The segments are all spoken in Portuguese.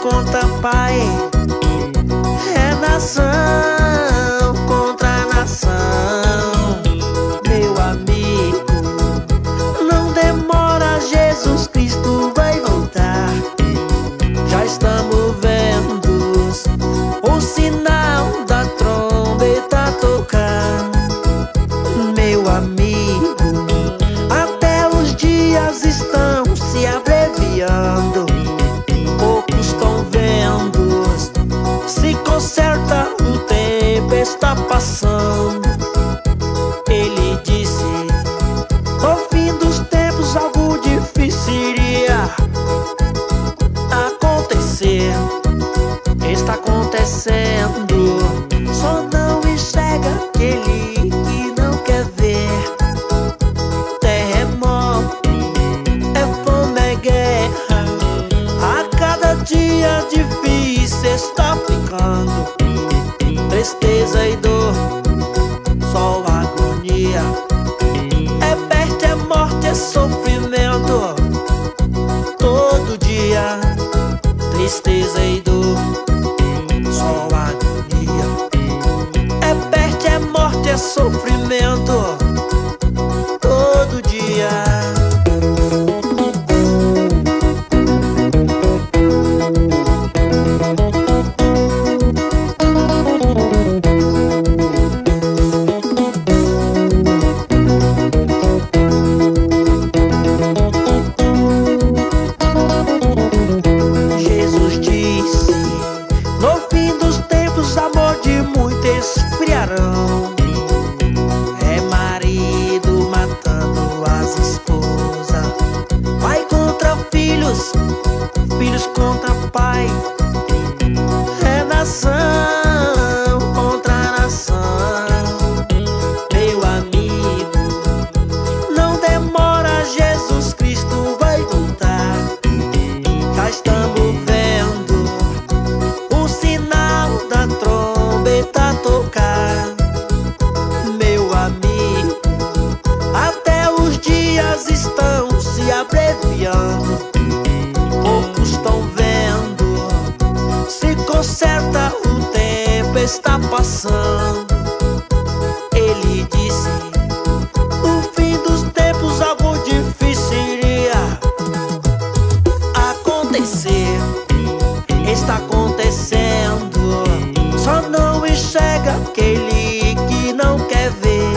contra pai, é nação contra nação. Meu amigo, não demora, Jesus Cristo vai voltar. Já estamos vendo o sinal da trombeta tocar. Meu amigo, até os dias estão se abreviando. Poucos estão vendo, se conserta, o tempo está passando. Ele disse, no fim dos tempos algo difícil iria acontecer. Está acontecendo, só não enxerga aquele que não quer ver. Terremoto, é fome, é guerra, a cada dia difícil está ficando. Tristeza e dor, só agonia, é peste, é morte, é sofrimento. Todo dia, tristeza e dor, só agonia, é peste, é morte, é sofrimento. Todo dia. Jesus disse, no fim dos tempos amor de muito esfriarão. É marido matando as esposas, pai contra filhos, filhos contra pai, é nação contra nação. Meu amigo, não demora, Jesus Cristo vai voltar. Já estamos vendo o sinal da trombeta tocar. Meu amigo, até os dias estão se abreviando. Poucos estão vendo, se conserta, o tempo está passando. Ele disse, no fim dos tempos algo difícil iria acontecer. Está acontecendo, só não enxerga aquele que não quer ver.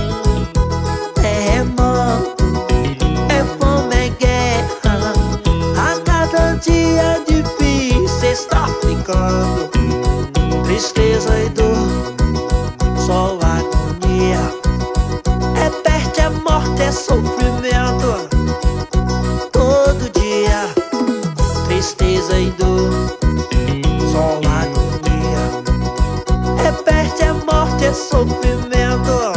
Terremoto, é fome, é guerra, a cada dia difícil está ficando. Tristeza e dor, só agonia, é peste, é morte, é sofrimento. Todo dia, tristeza e dor, só agonia, é peste, é morte, é sofrimento.